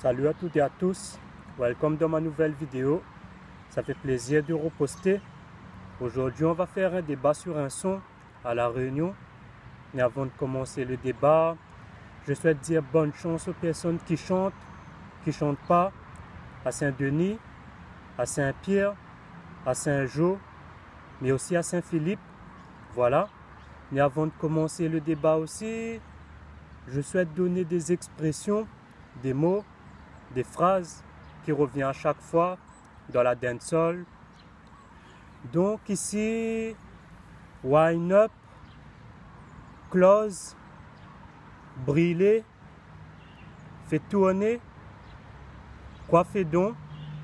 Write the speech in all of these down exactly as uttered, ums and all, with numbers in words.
Salut à toutes et à tous, welcome dans ma nouvelle vidéo. Ça fait plaisir de reposter. Aujourd'hui on va faire un débat sur un son à La Réunion. Mais avant de commencer le débat, je souhaite dire bonne chance aux personnes qui chantent, qui ne chantent pas, à Saint-Denis, à Saint-Pierre, à Saint-Jean, mais aussi à Saint-Philippe. Voilà. Mais avant de commencer le débat aussi, je souhaite donner des expressions, des mots, des phrases qui reviennent à chaque fois dans la dancehall. Donc ici, wind up, close, briller, fait tourner, quoi fait donc,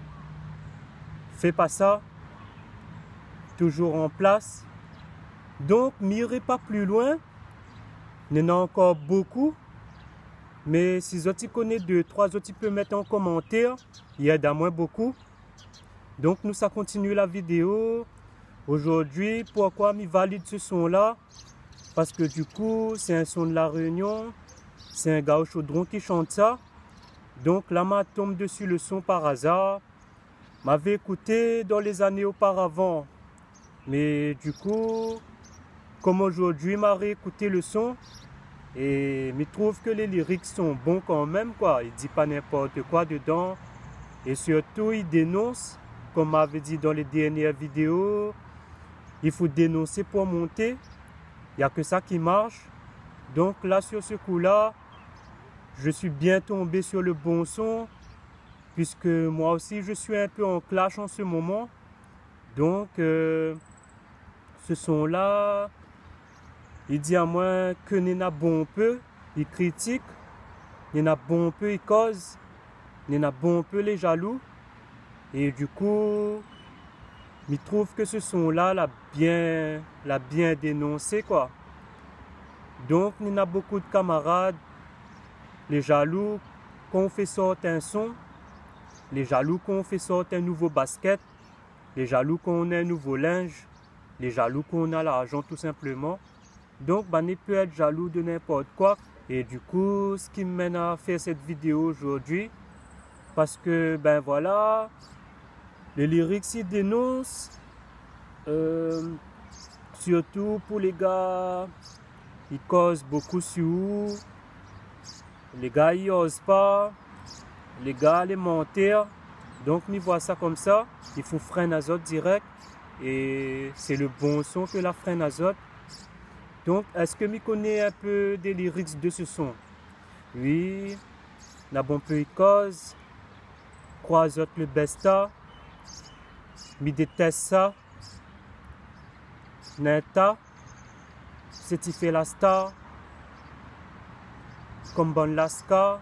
fais pas ça, toujours en place. Donc n'irez pas plus loin, il y en a encore beaucoup. Mais si vous connaissez deux, trois autres, peut mettre en commentaire. Il y a d'à moins beaucoup. Donc nous, ça continue la vidéo. Aujourd'hui, pourquoi je valide ce son-là? Parce que du coup, c'est un son de La Réunion. C'est un gars au chaudron qui chante ça. Donc là, je tombe dessus le son par hasard. Je m'avais écouté dans les années auparavant. Mais du coup, comme aujourd'hui, je m'ai réécouté le son. Et je trouve que les lyrics sont bons quand même, quoi. Il ne dit pas n'importe quoi dedans. Et surtout, il dénonce, comme m'avait dit dans les dernières vidéos, il faut dénoncer pour monter. Il n'y a que ça qui marche. Donc là, sur ce coup-là, je suis bien tombé sur le bon son, puisque moi aussi, je suis un peu en clash en ce moment. Donc, euh, ce son-là, il dit à moi que Nena bon peu, il critique, Nena bon peu, il cause, Nena bon peu, les jaloux. Et du coup, il trouve que ce son-là l'a bien, l'a bien dénoncé, quoi. Donc, il y a beaucoup de camarades, les jaloux, quand on fait sortir un son, les jaloux quand on fait sortir un nouveau basket, les jaloux quand on a un nouveau linge, les jaloux quand on a l'argent tout simplement. Donc, bah, on peut être jaloux de n'importe quoi. Et du coup, ce qui me mène à faire cette vidéo aujourd'hui, parce que, ben voilà, les lyrics ils dénoncent, euh, surtout pour les gars, ils causent beaucoup sur vous. Les gars, ils n'osent pas. Les gars, les mentir. Donc, on voit ça comme ça. Il faut frein azote direct. Et c'est le bon son que la frein azote. Donc, est-ce que je connais un peu des lyrics de ce son? Oui, la bon peu cause, croisote le besta, je déteste ça, neta, c'est qui fait la star, comme bon lascar,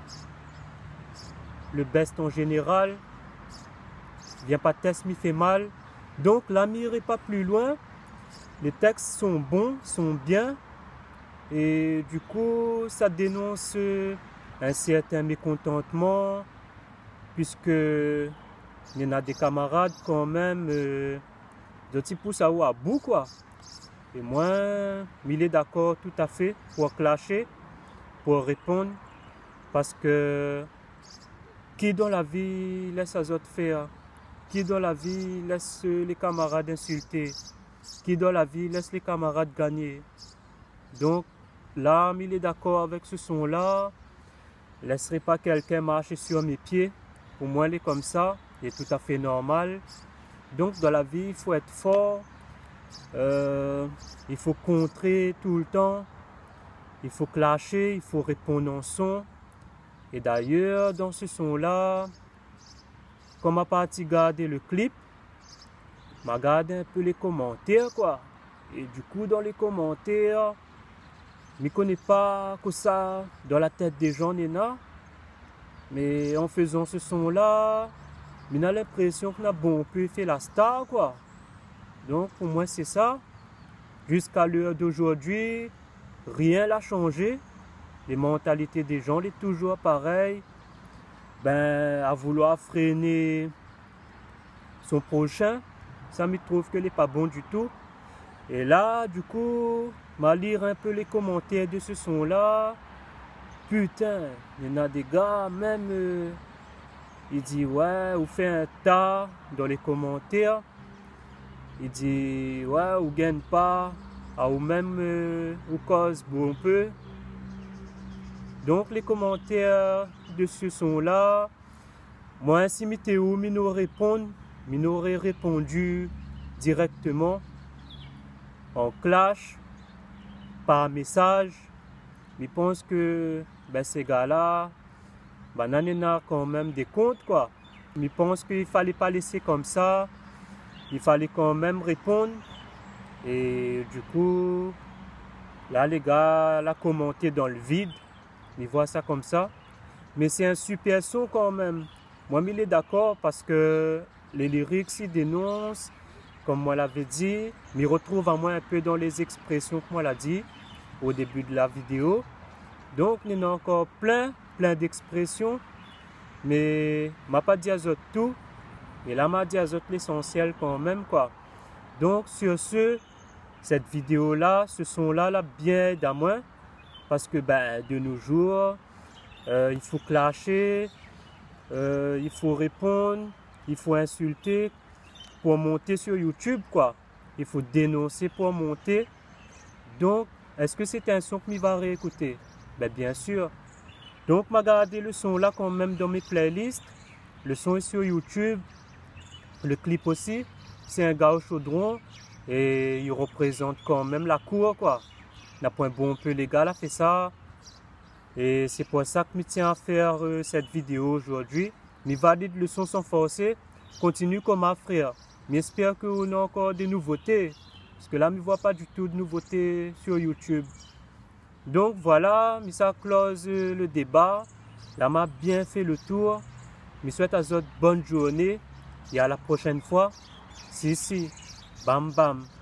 le best en général, viens pas test, m'y fait mal. Donc, là, m'irai pas plus loin. Les textes sont bons, sont bien, et du coup, ça dénonce un certain mécontentement, puisque il y en a des camarades quand même, euh, de type pousse à ou à bout, quoi. Et moi, il est d'accord tout à fait pour clasher, pour répondre, parce que qui dans la vie laisse les autres faire? Qui dans la vie laisse les camarades insulter? Qui dans la vie laisse les camarades gagner? Donc là, il est d'accord avec ce son-là. Je ne laisserai pas quelqu'un marcher sur mes pieds. Pour moi, il est comme ça. Il est tout à fait normal. Donc dans la vie, il faut être fort. Euh, il faut contrer tout le temps. Il faut clasher. Il faut répondre en son. Et d'ailleurs, dans ce son-là, comme à partir garder le clip, je regarde un peu les commentaires, quoi. Et du coup, dans les commentaires, je ne connais pas que ça dans la tête des gens, Nena. Mais en faisant ce son-là, on a l'impression qu'on a bon peu fait la star, quoi. Donc, pour moi, c'est ça. Jusqu'à l'heure d'aujourd'hui, rien n'a changé. Les mentalités des gens sont toujours pareilles. Ben, à vouloir freiner son prochain, ça me trouve que n'est pas bon du tout. Et là, du coup, je vais lire un peu les commentaires de ce son-là. putain, il y en a des gars, même, euh, il dit, ouais, ou fait un tas dans les commentaires. Il dit, ouais, ou gagne pas, ah, ou même, euh, ou cause bon peu. Donc, les commentaires dessus sont là. Moi, si Météo m'y répond, m'y aurait répondu directement en clash, par message. Je pense que ben, ces gars-là, ben, on a quand même des comptes, quoi. Je pense qu'il ne fallait pas laisser comme ça. Il fallait quand même répondre. Et du coup, là, les gars, là, commenté dans le vide. Ils voient ça comme ça. Mais c'est un super son quand même. Moi, il est d'accord parce que les lyrics, ils dénoncent, comme moi l'avais dit. Mais ils retrouvent à moi un peu dans les expressions que moi l'a dit au début de la vidéo. Donc, il y en a encore plein, plein d'expressions. Mais je n'ai pas dit à eux tout. Et là, je dit à eux l'essentiel quand même, quoi. Donc, sur ce, cette vidéo-là, ce son-là, là, bien à moi. Parce que, ben, de nos jours, euh, il faut clasher, euh, il faut répondre, il faut insulter pour monter sur YouTube, quoi. Il faut dénoncer pour monter. Donc, est-ce que c'est un son que je vais réécouter? Ben, bien sûr. Donc, je vais garder le son là quand même dans mes playlists. Le son est sur YouTube. Le clip aussi. C'est un gars au chaudron. Et il représente quand même la cour, quoi. D'un point bon peu, les gars, là, fait ça. Et c'est pour ça que je tiens à faire euh, cette vidéo aujourd'hui. Mais valide le son sans forcer. Continue comme ma frère. Mais j'espère que vous avez encore des nouveautés. Parce que là, je ne vois pas du tout de nouveautés sur YouTube. Donc voilà, je ça close euh, le débat. Là, m'a bien fait le tour. Je souhaite à vous bonne journée. Et à la prochaine fois. Si, si. Bam, bam.